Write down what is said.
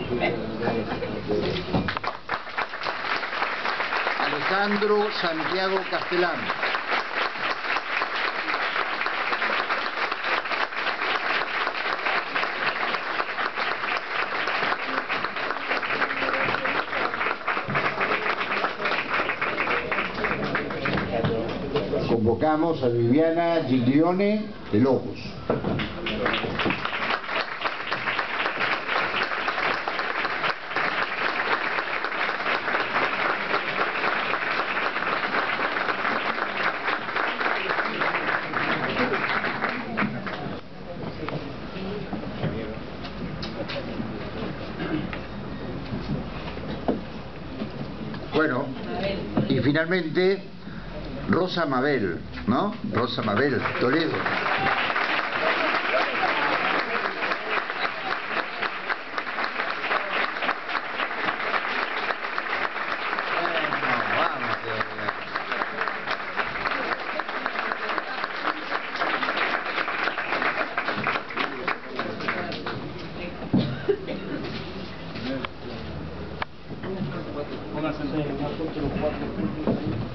Alejandro Santiago Castellano. Convocamos a Viviana Giglione de Lobos. Bueno, y finalmente Rosa Mabel, ¿no? Rosa Mabel Toledo. Pónganse en una foto los cuatro.